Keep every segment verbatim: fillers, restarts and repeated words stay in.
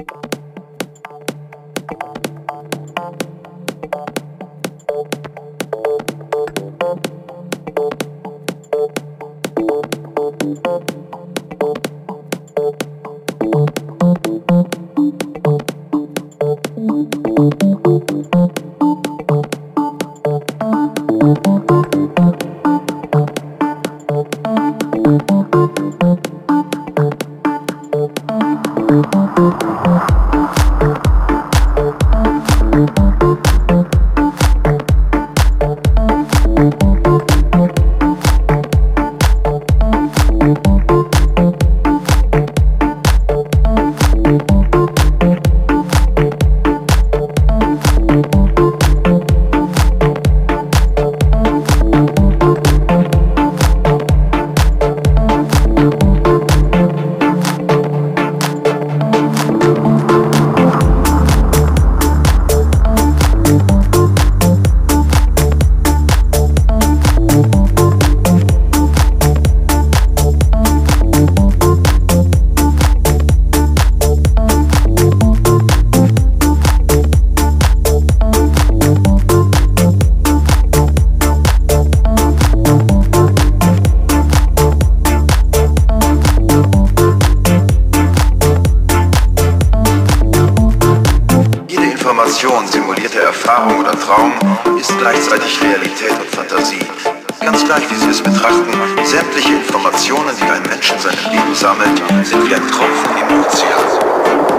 Simulierte Erfahrung oder Traum ist gleichzeitig Realität und Fantasie. Ganz gleich, wie Sie es betrachten, sämtliche Informationen, die ein Mensch in seinem Leben sammelt, sind wie ein Tropfen im Ozean.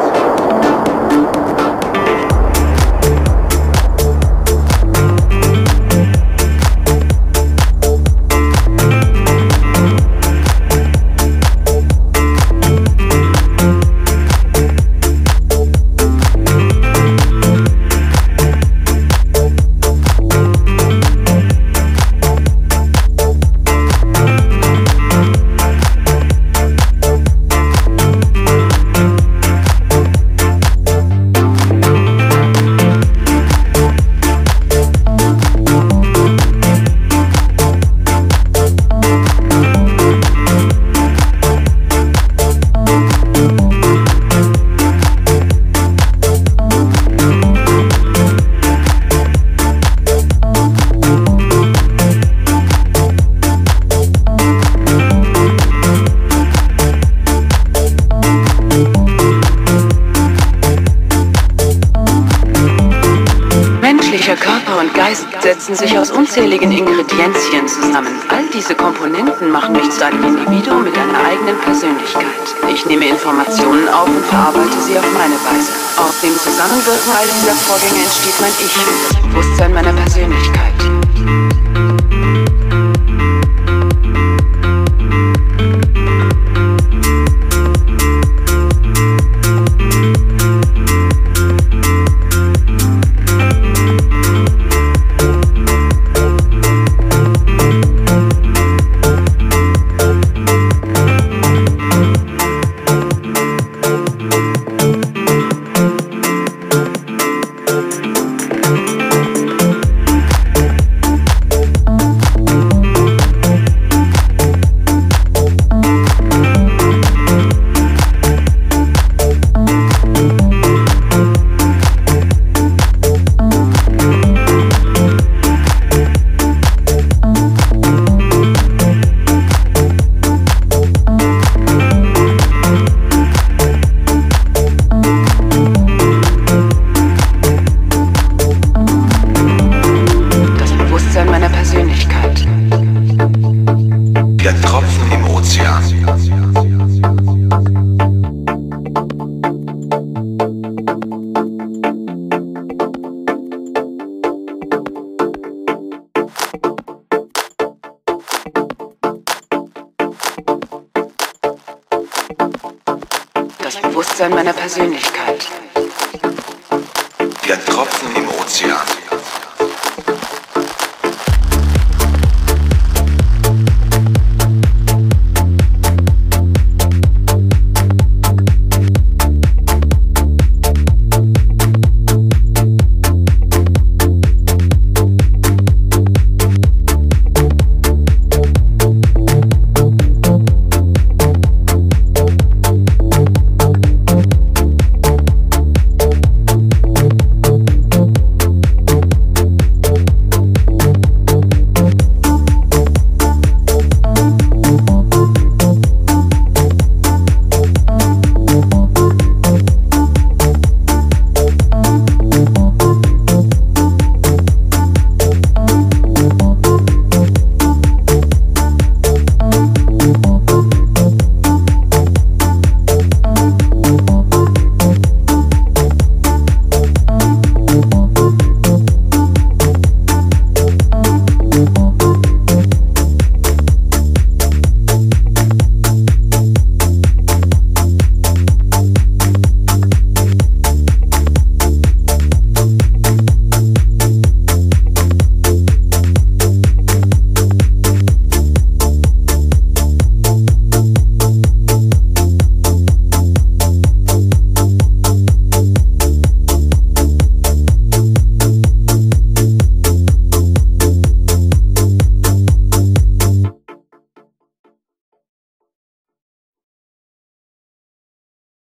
Menschlicher Körper und Geist setzen sich aus unzähligen Ingredienzien zusammen. All diese Komponenten machen mich zu einem Individuum mit einer eigenen Persönlichkeit. Ich nehme Informationen auf und verarbeite sie auf meine Weise. Aus dem Zusammenwirken all dieser Vorgänge entsteht mein Ich, das Bewusstsein meiner Persönlichkeit. Wie ein Tropfen im Ozean. Das Bewusstsein meiner Persönlichkeit. Wie ein Tropfen im Ozean.